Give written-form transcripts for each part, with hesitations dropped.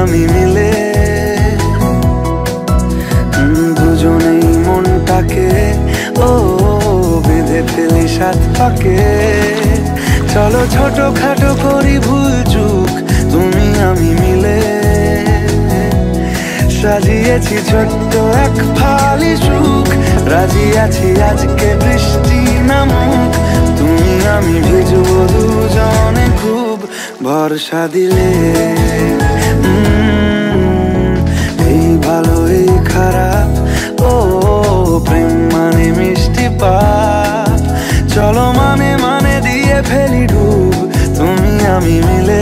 আমি মিলে দুজনেই মনটাকে ও বেঁধে ফেলি সাত পাকে। চলো ছোটখাটো করি ভুল চুক তুমি আমি মিলে, সাজিয়েছি ছোট্ট এক ফালি সুখ, রাজি আছি আজকে বৃষ্টি নামুক, তুমি আমি ভিজবো দুজনে খুব ভরসা দিলে। এই ভালো এই খারাপ ও প্রেম মানে মিষ্টি পাপ, চলো মানে মানে দিয়ে ফেলি ডুব তুমি আমি মিলে।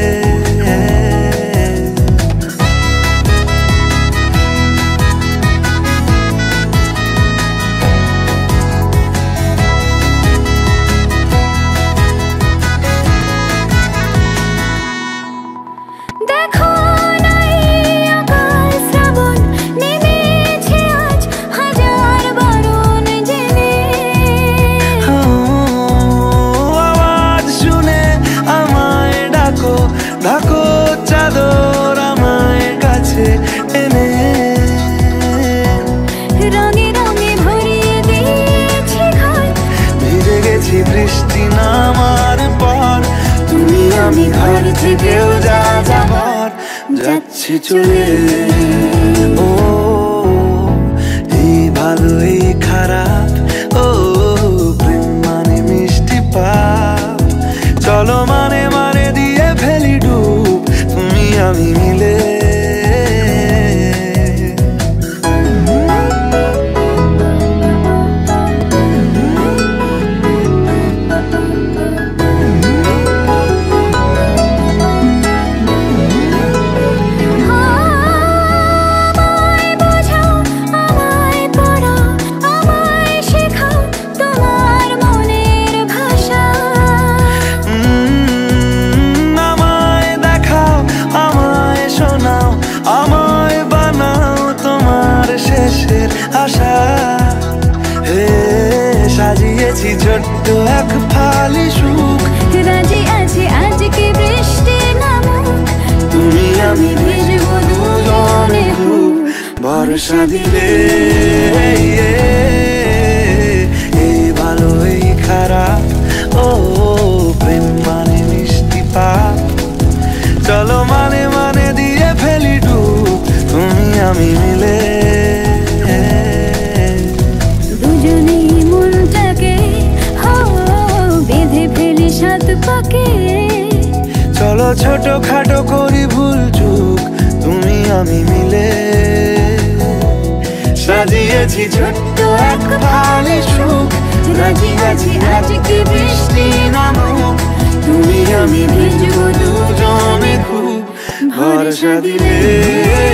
ঢাকো চাদর আমায় কাছে এনে, রঙে রঙে ভরিয়ে দিয়েছি ঘর, ভিজে গেছি বৃষ্টি নামার পর, তুমি আমি ঘর থেকেও যা যাবার যাচ্ছি চলে। ও এই ভালো এই খারাপ ও প্রেম মানে মিষ্টি পাপ, চলো মানে মানে দিয়ে ফেলি ডুব তুমি আমি মিলে। আশা হে সাজিয়েছি ছোট্ট এক ফালি সুখ, রাজি আছি আজকে বৃষ্টি নামুক, তুমি আমি ভিজবো দুজনে খুব ভরসা দিলে। এই ভালো এই খারাপ ও প্রেম মানে মিষ্টি পাপ, চলো মানে মানে দিয়ে ফেলি ডুব তুমি আমি মিলে। দুজনেই মনটাকে বেঁধে ফেলি সাত পাকে, চলো ছোটখাটো করি ভুল চুক তুমি আমি মিলে, সাজিয়েছি ছোট্ট এক ফালি সুখ, রাজি আছি আজকে বৃষ্টি নামুক, তুমি আমি ভিজবো দুজনে খুব ভরসা দিলে।